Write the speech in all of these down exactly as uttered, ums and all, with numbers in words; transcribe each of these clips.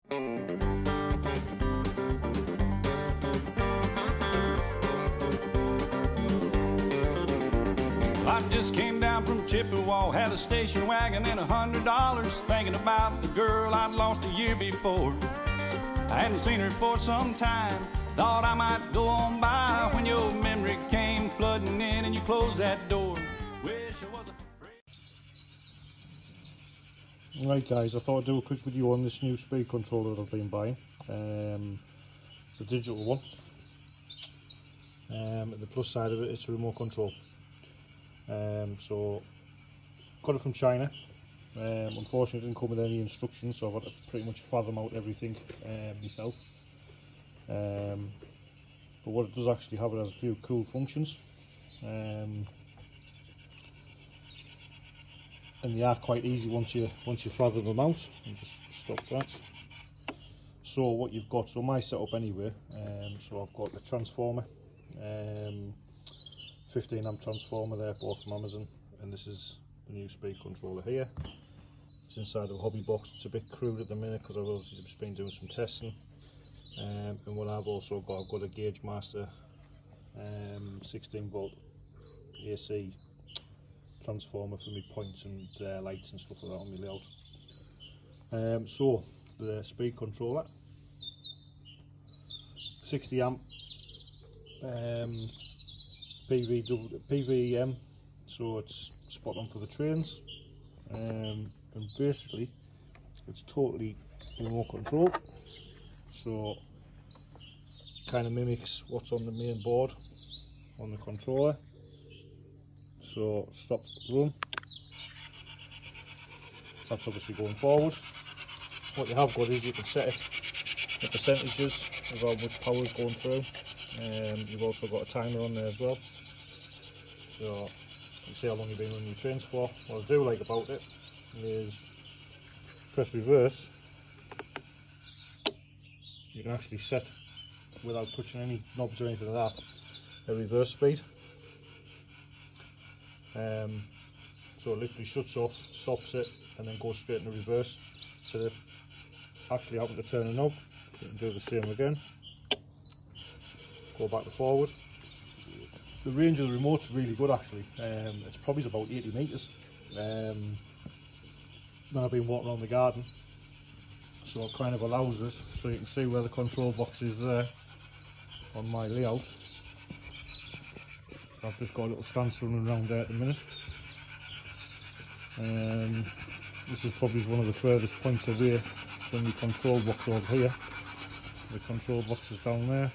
I just came down from Chippewa, had a station wagon and a hundred dollars, thinking about the girl I'd lost a year before. I hadn't seen her for some time, thought I might go on by when your memory came flooding in and you closed that door. Wish I was afraid. Right guys, I thought I'd do a quick video on this new speed controller that I've been buying. Um, it's a digital one. Um, and the plus side of it is remote control. Um, so got it from China. Um, unfortunately it didn't come with any instructions, so I've got to pretty much fathom out everything um, myself. Um, but what it does actually have, it has a few cool functions, um, and they are quite easy once you once you fathom them out. And just stop that. So what you've got, so my setup anyway, um, so I've got the transformer, um, fifteen amp transformer there, both from Amazon, and this is the new speed controller here. It's inside of a hobby box. It's a bit crude at the minute because I've obviously just been doing some testing. Um, and what I've also got, I've got a Gauge Master um, sixteen volt A C transformer for my points and uh, lights and stuff like that on my layout. Um, so the speed controller, sixty amp um, P V M, so it's spot on for the trains, um, and basically it's totally remote control, so kind of mimics what's on the main board on the controller. So stop, run, that's obviously going forward. What you have got is you can set it the percentages of how much power is going through. Um, you've also got a timer on there as well, so you can see how long you've been running your trains for. What I do like about it is press reverse, you can actually set, without touching any knobs or anything like that, a reverse speed. Um, so it literally shuts off, stops it, and then goes straight into reverse. So if actually having to turn a knob, you can do the same again. Go back to forward. The range of the remote's really good actually. Um, it's probably about eighty metres. Um, when I've been walking around the garden, so it kind of allows it, so you can see where the control box is there on my layout. So I've just got a little stance running around there at the minute. Um, this is probably one of the furthest points away from the control box over here. The control box is down there,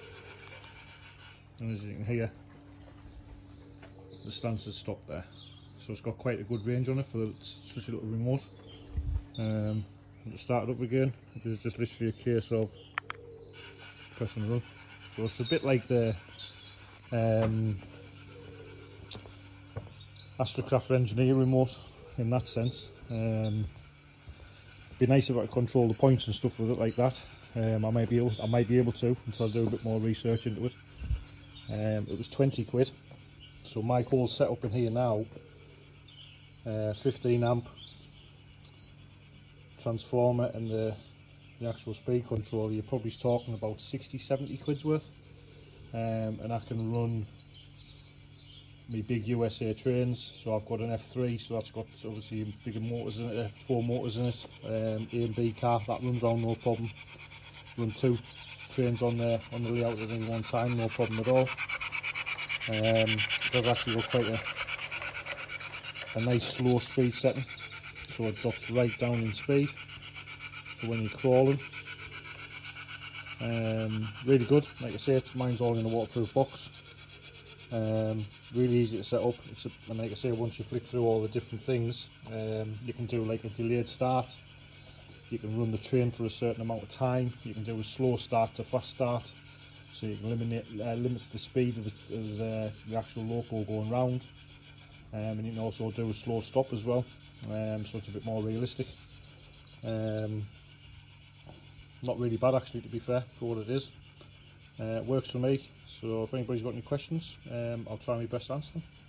and as you can hear, the stance is stopped there. So it's got quite a good range on it for such a little remote. Um, to start it up again, it is just literally a case of pressing run. So it's a bit like the um, Astrocraft Engineer remote in that sense. Um, it'd be nice if I could control the points and stuff with it like that. Um, I might be able, I might be able to until I do a bit more research into it. Um, it was twenty quid. So my whole setup in here now, uh, fifteen amp transformer and the, the actual speed controller, you're probably talking about sixty, seventy quid's worth. Um, and I can run my big U S A trains, so I've got an F three, so that's got obviously bigger motors in it, uh, four motors in it, um, A and B car, that runs around no problem. Run two trains on there on the layout at any one time, no problem at all. Um, it does actually got quite a, a nice slow speed setting, so it drops right down in speed for when you're crawling. Um, really good, like I say, mine's all in a waterproof box. Um, really easy to set up. It's a, and like I say, once you flick through all the different things, um, you can do like a delayed start, you can run the train for a certain amount of time, you can do a slow start to fast start, so you can eliminate, uh, limit the speed of, the, of the, the actual loco going round, um, and you can also do a slow stop as well, um, so it's a bit more realistic. Um, not really bad actually, to be fair, for what it is. Uh, it works for me, so if anybody's got any questions, um, I'll try my best to answer them.